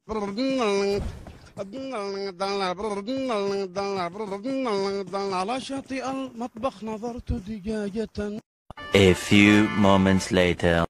على شاطئ المطبخ نظرت دجاجة. A few moments later.